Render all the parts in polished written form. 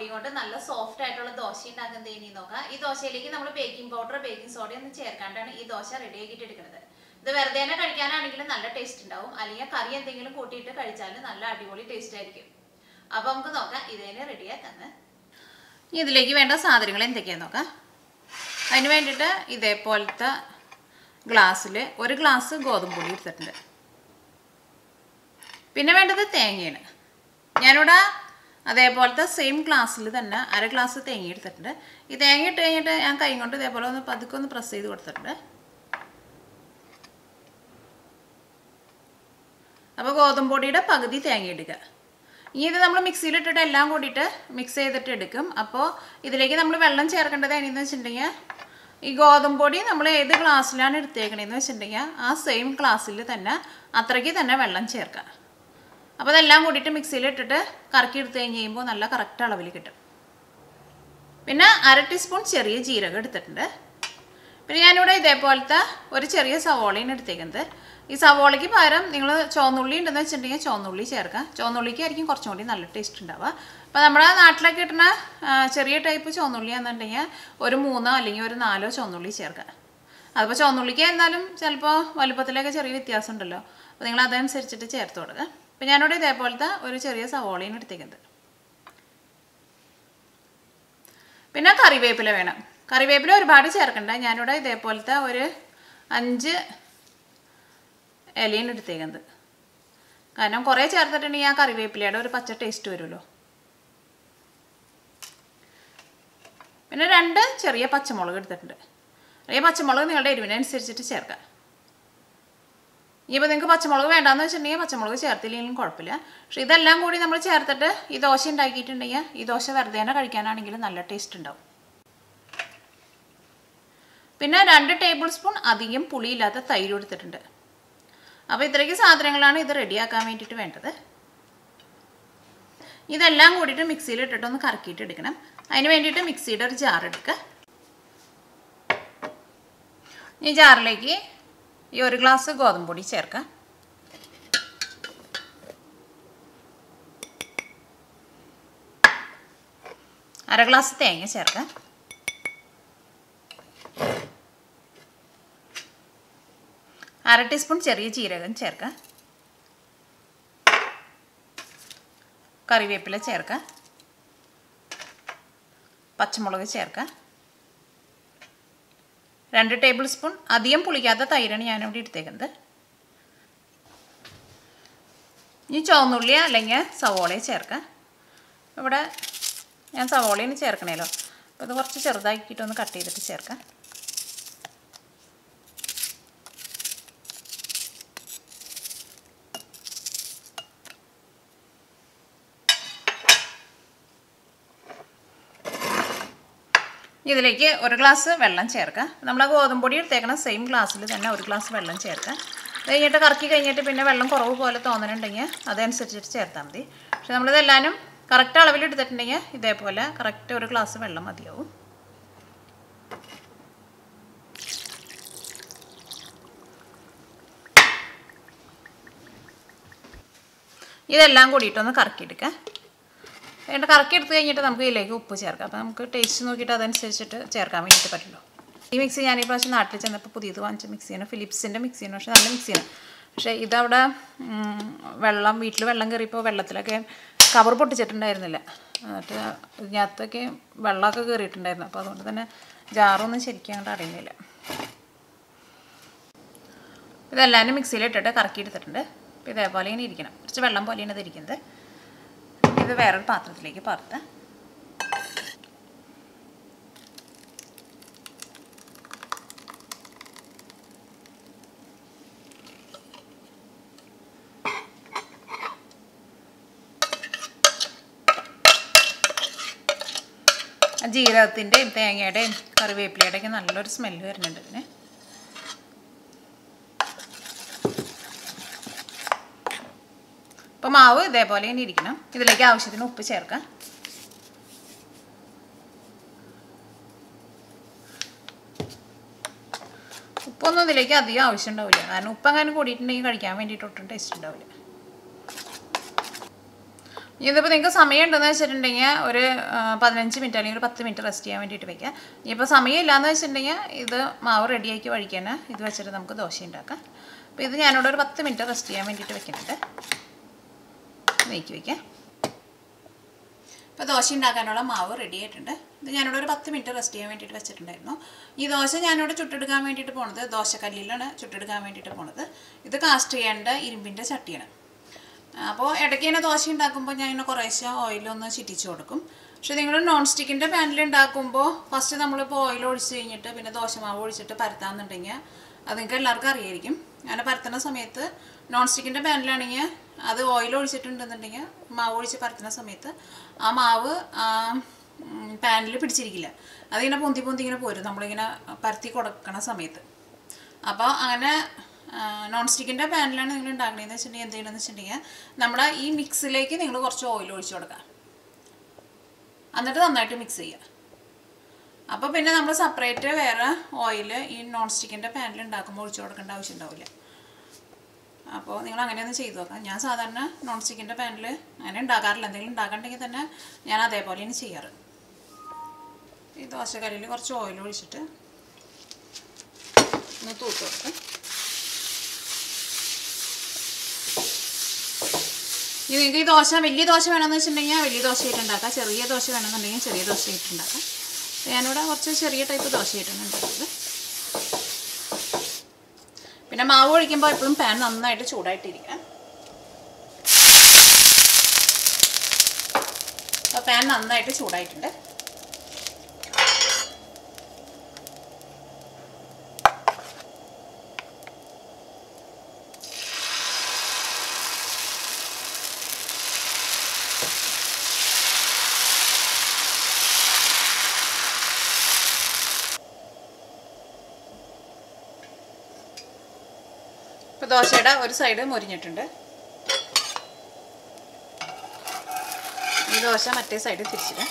പൊടി കൊണ്ട് നല്ല സോഫ്റ്റ് ആയിട്ടുള്ള ദോശ ഉണ്ടാക്കുന്നത് ഇനി നോക്കാം. ഈ ദോശയിലേക്ക് നമ്മൾ ബേക്കിംഗ് പൗഡർ ബേക്കിംഗ് സോഡ ഒന്നും ചേർക്കാണ്ടാണ് ഈ ദോശ റെഡി ആക്കിയിട്ട് എടുക്കുന്നത്. ഇത് വെറുതെ തന്നെ കഴിക്കാനാണെങ്കിലും നല്ല ടേസ്റ്റ് ഉണ്ടാവും, അല്ലെങ്കിൽ കറി എന്തെങ്കിലും കൂട്ടിയിട്ട് കഴിച്ചാൽ നല്ല അടിപൊളി ടേസ്റ്റ് ആയിരിക്കും. അപ്പോൾ നമുക്ക് നോക്കാം ഇതിനെ റെഡിയാക്കാന്ന്. ഇതിലേക്ക് വേണ്ട സാധനങ്ങൾ എന്തൊക്കെയാണെന്ന് നോക്കാം. അതിന് വേണ്ടിയിട്ട് ഇതേപോലത്തെ ഗ്ലാസ്സിൽ 1 ഗ്ലാസ് ഗോതമ്പ് പൊടി എടുത്തിട്ടുണ്ട്. പിന്നെ വേണ്ടത് തേങ്ങയാണ്. ഞാനിവിടെ അതേപോലത്തെ സെയിം ഗ്ലാസ്സിൽ തന്നെ 1/2 ഗ്ലാസ് തേങ്ങ എടുത്തിട്ടുണ്ട്. ഈ തേങ്ങ ഇട്ട് കഴിഞ്ഞിട്ട് ഞാൻ കൈ കൊണ്ട് ഇതേപോലെ പതുക്കെ ഒന്ന് പ്രസ് ചെയ്ത് കൊടുത്തിട്ടുണ്ട്. അപ്പോൾ ഗോതമ്പ് പൊടിയുടെ പകുതി തേങ്ങ എടുക്കുക. ഇനി ഇത് നമ്മൾ മിക്സിയിലിട്ടിട്ട് എല്ലാം കൂടിയിട്ട് മിക്സ് ചെയ്തിട്ട് എടുക്കും. അപ്പോൾ ഇതിലേക്ക് നമ്മൾ വെള്ളം ചേർക്കേണ്ടത് എങ്ങനെയെന്ന് വെച്ചിട്ടുണ്ടെങ്കിൽ ഈ ഗോതമ്പ് പൊടി നമ്മൾ ഏത് ഗ്ലാസ്സിലാണ് എടുത്തേക്കണതെന്ന് വെച്ചിട്ടുണ്ടെങ്കിൽ ആ സെയിം ഗ്ലാസ്സിൽ തന്നെ അത്രയ്ക്ക് തന്നെ വെള്ളം ചേർക്കുക. അപ്പോൾ അതെല്ലാം കൂടിയിട്ട് മിക്സിയിലിട്ടിട്ട് കറക്കി എടുത്ത് കഴിഞ്ഞ് കഴിയുമ്പോൾ നല്ല കറക്റ്റ് അളവിൽ കിട്ടും. പിന്നെ 1/2 ടീസ്പൂൺ ചെറിയ ജീരകം എടുത്തിട്ടുണ്ട്. പിന്നെ ഞാനിവിടെ ഇതേപോലത്തെ ഒരു ചെറിയ സവോളയാണ് എടുത്തേക്കുന്നത്. ഈ സവോളയ്ക്ക് പകരം നിങ്ങൾ ചുവന്നുള്ളി ഉണ്ടെന്ന് വെച്ചിട്ടുണ്ടെങ്കിൽ ചുവന്നുള്ളി ചേർക്കാം. ചുവന്നുള്ളിക്കായിരിക്കും കുറച്ചും കൂടി നല്ല ടേസ്റ്റ് ഉണ്ടാവുക. അപ്പോൾ നമ്മുടെ നാട്ടിലൊക്കെ കിട്ടുന്ന ചെറിയ ടൈപ്പ് ചുവന്നുള്ളിയാണെന്നുണ്ടെങ്കിൽ ഒരു 3 അല്ലെങ്കിൽ ഒരു 4 ചുവന്നുള്ളി ചേർക്കാം. അതിപ്പോൾ ചുവന്നുള്ളിക്ക് എന്നാലും ചിലപ്പോൾ വലുപ്പത്തിലൊക്കെ ചെറിയ വ്യത്യാസം ഉണ്ടല്ലോ. അപ്പോൾ നിങ്ങൾ അതനുസരിച്ചിട്ട് ചേർത്ത് കൊടുക്കുക. അപ്പോൾ ഞാനിവിടെ ഇതേപോലത്തെ ഒരു ചെറിയ സവോളയാണ് എടുത്തേക്കുന്നത്. പിന്നെ കറിവേപ്പില വേണം. കറിവേപ്പില ഒരുപാട് ചേർക്കണ്ട. ഞാനിവിടെ ഇതേപോലത്തെ ഒരു 5 ഇലയാണ് എടുത്തേക്കുന്നത്. കാരണം കുറേ ചേർത്തിട്ടുണ്ടെങ്കിൽ ആ കറിവേപ്പിലയുടെ ഒരു പച്ച ടേസ്റ്റ് വരുമല്ലോ. പിന്നെ 2 ചെറിയ പച്ചമുളക് എടുത്തിട്ടുണ്ട്. ഈ പച്ചമുളക് നിങ്ങളുടെ എരിവിനനുസരിച്ചിട്ട് ചേർക്കാം. ഇനിയിപ്പോൾ നിങ്ങൾക്ക് പച്ചമുളക് വേണ്ടാന്ന് വെച്ചിട്ടുണ്ടെങ്കിൽ പച്ചമുളക് ചേർത്തില്ലെങ്കിലും കുഴപ്പമില്ല. പക്ഷെ ഇതെല്ലാം കൂടി നമ്മൾ ചേർത്തിട്ട് ഈ ദോശ ഉണ്ടാക്കിയിട്ടുണ്ടെങ്കിൽ ഈ ദോശ വെറുതെ തന്നെ കഴിക്കാനാണെങ്കിലും നല്ല ടേസ്റ്റ് ഉണ്ടാവും. പിന്നെ 2 ടേബിൾ സ്പൂൺ അധികം പുളിയില്ലാത്ത തൈര് എടുത്തിട്ടുണ്ട്. അപ്പോൾ ഇത്രയ്ക്ക് സാധനങ്ങളാണ് ഇത് റെഡിയാക്കാൻ വേണ്ടിയിട്ട് വേണ്ടത്. ഇതെല്ലാം കൂടിയിട്ട് മിക്സിയിലിട്ടിട്ടൊന്ന് കറക്കിയിട്ട് എടുക്കണം. അതിന് വേണ്ടിയിട്ട് മിക്സിയുടെ ഒരു ജാർ എടുക്കുക. ഈ ജാറിലേക്ക് ഈ 1 ഗ്ലാസ് ഗോതമ്പ് പൊടി ചേർക്കാം. 1/2 ഗ്ലാസ് തേങ്ങ ചേർക്കാം. 1/2 ടീസ്പൂൺ ചെറിയ ജീരകം ചേർക്കാം. കറിവേപ്പില ചേർക്കാം. പച്ചമുളക് ചേർക്കാം. 2 ടേബിൾ സ്പൂൺ അധികം പുളിക്കാത്ത തൈരാണ് ഞാനിവിടെ എടുത്തേക്കുന്നത്. ഇനി ചുവന്നുള്ളി അല്ലെങ്കിൽ സവോളയെ ചേർക്കാം. ഇവിടെ ഞാൻ സവോളയാണ് ചേർക്കണേലോ. അപ്പോൾ ഇത് കുറച്ച് ചെറുതാക്കിയിട്ടൊന്ന് കട്ട് ചെയ്തിട്ട് ചേർക്കാം. ഇതിലേക്ക് 1 ഗ്ലാസ് വെള്ളം ചേർക്കാം. നമ്മൾ ഗോതമ്പ് പൊടി എടുത്തേക്കണം സെയിം ഗ്ലാസ്സിൽ തന്നെ 1 ഗ്ലാസ് വെള്ളം ചേർക്കാം. അത് കഴിഞ്ഞിട്ട് കറക്കി കഴിഞ്ഞിട്ട് പിന്നെ വെള്ളം കുറവ് പോലെ തോന്നുന്നുണ്ടെങ്കിൽ അതനുസരിച്ചിട്ട് ചേർത്താൽ മതി. പക്ഷെ നമ്മളിതെല്ലാവരും കറക്റ്റ് അളവിൽ എടുത്തിട്ടുണ്ടെങ്കിൽ ഇതേപോലെ കറക്റ്റ് 1 ഗ്ലാസ് വെള്ളം മതിയാവും. ഇതെല്ലാം കൂടിയിട്ടൊന്ന് കറക്കിയെടുക്കാം. എന്നിട്ട് കറക്കി എടുത്ത് കഴിഞ്ഞിട്ട് നമുക്ക് ഇതിലേക്ക് ഉപ്പ് ചേർക്കാം. അപ്പോൾ നമുക്ക് ടേസ്റ്റ് നോക്കിയിട്ട് അതനുസരിച്ചിട്ട് ചേർക്കാൻ വേണ്ടിയിട്ട് പറ്റുള്ളൂ. ഈ മിക്സി ഞാൻ ഈ പ്രാവശ്യം നാട്ടിൽ ചെന്നപ്പോൾ പുതിയത് വാങ്ങിച്ച മിക്സിയാണ്. ഫിലിപ്സിൻ്റെ മിക്സിയാണ്. പക്ഷേ നല്ല മിക്സിയാണ്. പക്ഷേ ഇതവിടെ വീട്ടിൽ വെള്ളം കയറിയപ്പോൾ വെള്ളത്തിലൊക്കെ കവർ പൊട്ടിച്ചിട്ടുണ്ടായിരുന്നില്ല. എന്നിട്ട് ഇതിനകത്തൊക്കെ വെള്ളമൊക്കെ കയറിയിട്ടുണ്ടായിരുന്നു. അപ്പോൾ അതുകൊണ്ട് തന്നെ ജാറൊന്നും ശരിക്കും അങ്ങോട്ട് അറിയുന്നില്ല. ഇതെല്ലാം മിക്സിയിലിട്ടിട്ട് കറക്കി എടുത്തിട്ടുണ്ട്. അപ്പോൾ ഇതേപോലെ ഇങ്ങനെ ഇരിക്കണം. കുറച്ച് വെള്ളം പോലെയാണ് ഇതിരിക്കുന്നത്. ഇത് വേറൊരു പാത്രത്തിലേക്ക് പകർത്താം. ജീരകത്തിൻ്റെയും തേങ്ങയുടെയും കറിവേപ്പിലയുടെയൊക്കെ നല്ലൊരു സ്മെല്ല് വരുന്നുണ്ട് ഇതിന്. അപ്പോൾ മാവ് ഇതേപോലെ തന്നെ ഇരിക്കണം. ഇതിലേക്ക് ആവശ്യത്തിന് ഉപ്പ് ചേർക്കാം. ഉപ്പൊന്നും ഇതിലേക്ക് അധികം ആവശ്യം ഉണ്ടാവില്ല. കാരണം ഉപ്പ് അങ്ങനെ കൂടിയിട്ടുണ്ടെങ്കിൽ കഴിക്കാൻ വേണ്ടിയിട്ട് ഒട്ടും ടേസ്റ്റ് ഉണ്ടാവില്ല. ഇതിപ്പോൾ നിങ്ങൾക്ക് സമയം ഉണ്ടെന്ന് വെച്ചിട്ടുണ്ടെങ്കിൽ ഒരു 15 മിനിറ്റ് അല്ലെങ്കിൽ ഒരു 10 മിനിറ്റ് റെസ്റ്റ് ചെയ്യാൻ വേണ്ടിയിട്ട് വെക്കാം. ഇനിയിപ്പോൾ സമയമില്ലാന്ന് വെച്ചിട്ടുണ്ടെങ്കിൽ ഇത് മാവ് റെഡിയാക്കി വഴിക്കാൻ ഇത് വെച്ചിട്ട് നമുക്ക് ദോശ ഉണ്ടാക്കാം. അപ്പോൾ ഇത് ഞാനിവിടെ ഒരു 10 മിനിറ്റ് റെസ്റ്റ് ചെയ്യാൻ വേണ്ടിയിട്ട് വെക്കുന്നുണ്ട്. നീക്കി വയ്ക്കാം. ഇപ്പോൾ ദോശ ഉണ്ടാക്കാനുള്ള മാവ് റെഡി ആയിട്ടുണ്ട്. ഇത് ഞാനിവിടെ ഒരു 10 മിനിറ്റ് റെസ്റ്റ് ചെയ്യാൻ വേണ്ടിയിട്ട് വെച്ചിട്ടുണ്ടായിരുന്നു. ഈ ദോശ ഞാനിവിടെ ചുട്ടെടുക്കാൻ വേണ്ടിയിട്ട് പോണത് ദോശക്കല്ലിലാണ് ചുട്ടെടുക്കാൻ വേണ്ടിയിട്ട് പോണത്. ഇത് കാസ്റ്റ് ചെയ്യേണ്ട ഇരുമ്പിൻ്റെ ചട്ടിയാണ്. അപ്പോൾ ഇടയ്ക്ക് ഇങ്ങനെ ദോശ ഉണ്ടാക്കുമ്പോൾ ഞാൻ ഇങ്ങനെ കുറേശ്ശെ ഓയിലൊന്ന് ചിറ്റിച്ച് കൊടുക്കും. പക്ഷേ നിങ്ങൾ നോൺ സ്റ്റിക്കിൻ്റെ പാനിൽ ഉണ്ടാക്കുമ്പോൾ ഫസ്റ്റ് നമ്മളിപ്പോൾ ഓയിൽ ഒഴിച്ച് കഴിഞ്ഞിട്ട് പിന്നെ ദോശമാവ് ഒഴിച്ചിട്ട് പരത്താമെന്നുണ്ടെങ്കിൽ അത് നിങ്ങൾക്ക് എല്ലാവർക്കും അറിയായിരിക്കും. അങ്ങനെ പരത്തുന്ന സമയത്ത് നോൺ സ്റ്റിക്കിൻ്റെ പാനിലാണെങ്കിൽ അത് ഓയിൽ ഒഴിച്ചിട്ടുണ്ടെന്നുണ്ടെങ്കിൽ മാവ് ഒഴിച്ച് പരത്തുന്ന സമയത്ത് ആ മാവ് പാനിൽ പിടിച്ചിരിക്കില്ല. അതിങ്ങനെ പൊന്തി ഇങ്ങനെ പോരും നമ്മളിങ്ങനെ പരത്തി കൊടുക്കണ സമയത്ത്. അപ്പോൾ അങ്ങനെ നോൺ സ്റ്റിക്കിൻ്റെ പാനിലാണ് നിങ്ങൾ ഉണ്ടാക്കണതെന്ന് വെച്ചിട്ടുണ്ടെങ്കിൽ എന്ത് ചെയ്യണമെന്ന് വെച്ചിട്ടുണ്ടെങ്കിൽ നമ്മുടെ ഈ മിക്സിലേക്ക് നിങ്ങൾ കുറച്ച് ഓയിൽ ഒഴിച്ച് കൊടുക്കുക. എന്നിട്ട് നന്നായിട്ട് മിക്സ് ചെയ്യുക. അപ്പോൾ പിന്നെ നമ്മൾ സെപ്പറേറ്റ് വേറെ ഓയിൽ ഈ നോൺ സ്റ്റിക്കിൻ്റെ പാനിൽ ഉണ്ടാക്കുമ്പോൾ ഒഴിച്ച് കൊടുക്കേണ്ട ആവശ്യം ഉണ്ടാവില്ല. അപ്പോൾ നിങ്ങൾ അങ്ങനെയൊന്ന് ചെയ്ത് നോക്കാം. ഞാൻ സാധാരണ നോൺ സ്റ്റിക്കിൻ്റെ പാനിൽ അങ്ങനെ ഉണ്ടാക്കാറില്ല. എന്തെങ്കിലും ഉണ്ടാക്കണമെങ്കിൽ തന്നെ ഞാൻ അതേപോലെയാണ് ചെയ്യാറ്. ഈ ദോശക്കല്ലിൽ കുറച്ച് ഓയിൽ ഒഴിച്ചിട്ട് ഒന്ന് തൂത്ത് കൊടുക്കാം. ഇനി നിങ്ങൾക്ക് ഈ ദോശ വലിയ ദോശ വേണമെന്ന് വെച്ചിട്ടുണ്ടെങ്കിൽ വലിയ ദോശയായിട്ട് ഉണ്ടാക്കാം. ചെറിയ ദോശ വേണമെന്നുണ്ടെങ്കിൽ ചെറിയ ദോശയായിട്ട് ഉണ്ടാക്കാം. ഞാനിവിടെ കുറച്ച് ചെറിയ ടൈപ്പ് ദോശയായിട്ടാണ് ഉണ്ടാക്കുന്നത്. പിന്നെ മാവ് ഒഴിക്കുമ്പോൾ എപ്പോഴും പാൻ നന്നായിട്ട് ചൂടായിട്ടിരിക്കണം. അപ്പോൾ പാൻ നന്നായിട്ട് ചൂടായിട്ടുണ്ട്. ഇപ്പോൾ ദോശയുടെ ഒരു സൈഡ് മൊരിഞ്ഞിട്ടുണ്ട്. ഈ ദോശ മറ്റേ സൈഡ് തിരിച്ചിടാം.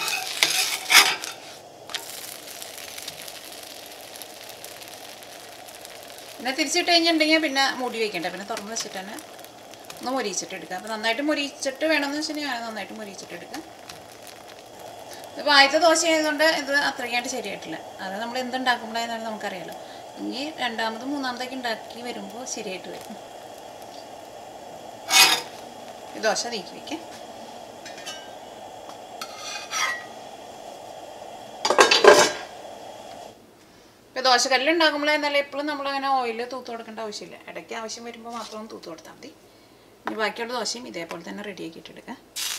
പിന്നെ തിരിച്ചിട്ട് കഴിഞ്ഞിട്ടുണ്ടെങ്കിൽ പിന്നെ മൂടി വയ്ക്കണ്ട. പിന്നെ തുറന്ന് വെച്ചിട്ട് തന്നെ ഒന്ന് മൊരിച്ചിട്ട് എടുക്കാം. അപ്പോൾ നന്നായിട്ട് മൊരിച്ചിട്ട് വേണമെന്ന് വെച്ചിട്ടുണ്ടെങ്കിൽ ഞാൻ നന്നായിട്ട് മൊരിച്ചിട്ട് എടുക്കാം. ഇപ്പോൾ ആദ്യത്തെ ദോശ ആയതുകൊണ്ട് ഇത് അത്രയ്ക്കായിട്ട് ശരിയായിട്ടില്ല. അത് നമ്മൾ എന്തുണ്ടാക്കുമ്പോഴായിരുന്നാലും നമുക്കറിയാമല്ലോ. ഇനി രണ്ടാമതും മൂന്നാമതൊക്കെ ഉണ്ടാക്കി വരുമ്പോൾ ശരിയായിട്ട് വരും. ഈ ദോശ നീക്കി വയ്ക്കാം. ഇപ്പോൾ ദോശക്കല്ലിൽ ഉണ്ടാക്കുമ്പോഴെന്നാലും എപ്പോഴും നമ്മളങ്ങനെ ഓയിൽ തൂത്ത് കൊടുക്കേണ്ട ആവശ്യമില്ല. ഇടയ്ക്ക് ആവശ്യം വരുമ്പോൾ മാത്രം തൂത്ത് കൊടുത്താൽ മതി. ഇനി ബാക്കിയുള്ള ദോശയും ഇതേപോലെ തന്നെ റെഡിയാക്കിയിട്ടെടുക്കാം.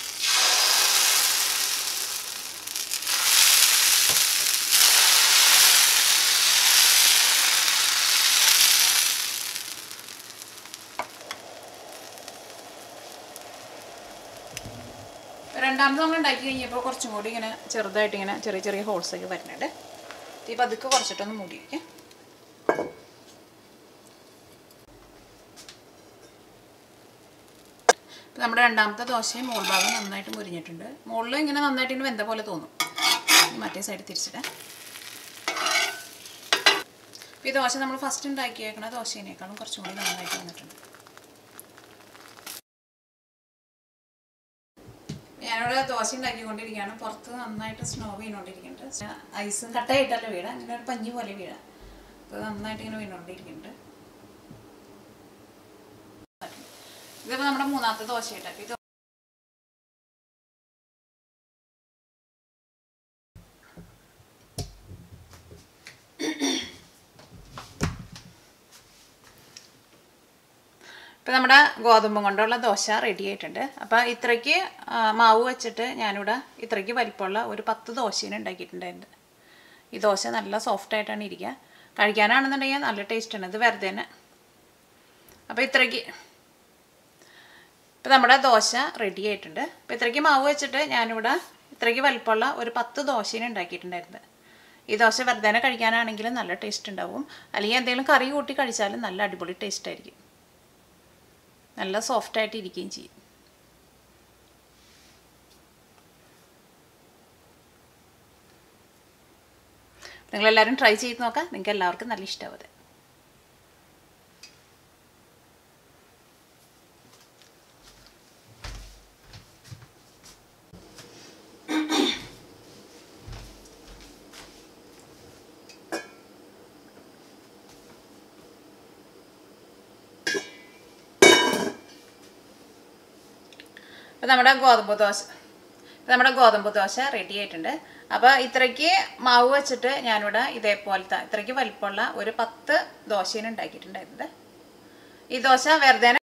രണ്ടാമത് നമ്മൾ ഉണ്ടാക്കി കഴിഞ്ഞപ്പോൾ കുറച്ചും കൂടി ഇങ്ങനെ ചെറുതായിട്ട് ഇങ്ങനെ ചെറിയ ചെറിയ ഹോൾസൊക്കെ വരുന്നുണ്ട്. ഈ പതുക്കെ കുറച്ചിട്ടൊന്ന് മൂടി വയ്ക്കാം. ഇപ്പം നമ്മുടെ രണ്ടാമത്തെ ദോശയും മോൾ ഭാഗം നന്നായിട്ട് മുരിഞ്ഞിട്ടുണ്ട്. മുകളിൽ ഇങ്ങനെ നന്നായിട്ട് ഇങ്ങനെ വെന്ത പോലെ തോന്നും. മറ്റേ സൈഡ് തിരിച്ചിടാം. ഈ ദോശ നമ്മൾ ഫസ്റ്റ് ഉണ്ടാക്കിയേക്കണ ദോശേനേക്കാളും കുറച്ചും കൂടി നന്നായിട്ട് വന്നിട്ടുണ്ട്. ഞാനിവിടെ ദോശ ഉണ്ടാക്കിക്കൊണ്ടിരിക്കുകയാണ്. പുറത്ത് നന്നായിട്ട് സ്നോ വീണുകൊണ്ടിരിക്കുന്നുണ്ട്. ഐസും കട്ടയായിട്ടല്ല വീഴ, അങ്ങനെ ഒരു പഞ്ഞി പോലെ വീഴ. അപ്പോൾ നന്നായിട്ട് ഇങ്ങനെ വീണുകൊണ്ടിരിക്കുന്നുണ്ട്. ഇതിപ്പോൾ നമ്മുടെ മൂന്നാമത്തെ ദോശയായിട്ടാക്കി. ഇപ്പോൾ നമ്മുടെ ഗോതമ്പ് കൊണ്ടുള്ള ദോശ റെഡി ആയിട്ടുണ്ട്. അപ്പോൾ ഇത്രയ്ക്ക് മാവ് വെച്ചിട്ട് ഞാനിവിടെ ഇത്രയ്ക്ക് വലിപ്പമുള്ള ഒരു 10 ദോശയാണ് ഉണ്ടാക്കിയിട്ടുണ്ടായിരുന്നു. ഈ ദോശ നല്ല സോഫ്റ്റായിട്ടാണ് ഇരിക്കുക. കഴിക്കാനാണെന്നുണ്ടെങ്കിൽ നല്ല ടേസ്റ്റാണ്. ഇത് വെറുതെ തന്നെ. അപ്പോൾ ഇത്രയ്ക്ക് ഇപ്പോൾ നമ്മുടെ ദോശ റെഡി ആയിട്ടുണ്ട്. അപ്പോൾ ഇത്രയ്ക്ക് മാവ് വെച്ചിട്ട് ഞാനിവിടെ ഇത്രയ്ക്ക് വലിപ്പമുള്ള ഒരു 10 ദോശയാണ് ഉണ്ടാക്കിയിട്ടുണ്ടായിരുന്നത്. ഈ ദോശ വെറുതെ തന്നെ കഴിക്കാനാണെങ്കിലും നല്ല ടേസ്റ്റ് ഉണ്ടാവും. അല്ലെങ്കിൽ എന്തെങ്കിലും കറി കൂട്ടി കഴിച്ചാലും നല്ല അടിപൊളി ടേസ്റ്റ് ആയിരിക്കും. നല്ല സോഫ്റ്റായിട്ട് ഇരിക്കുകയും ചെയ്യും. നിങ്ങളെല്ലാവരും ട്രൈ ചെയ്ത് നോക്കാം. നിങ്ങൾക്ക് എല്ലാവർക്കും നല്ല ഇഷ്ടമാവും. ഇപ്പോൾ നമ്മുടെ ഗോതമ്പ് ദോശ റെഡി ആയിട്ടുണ്ട്. അപ്പോൾ ഇത്രയ്ക്ക് മാവ് വെച്ചിട്ട് ഞാനിവിടെ ഇതേപോലത്തെ ഇത്രയ്ക്ക് വലിപ്പമുള്ള ഒരു 10 ദോശയാണ് ഉണ്ടാക്കിയിട്ടുണ്ടായിരുന്നത്. ഈ ദോശ വെറുതെ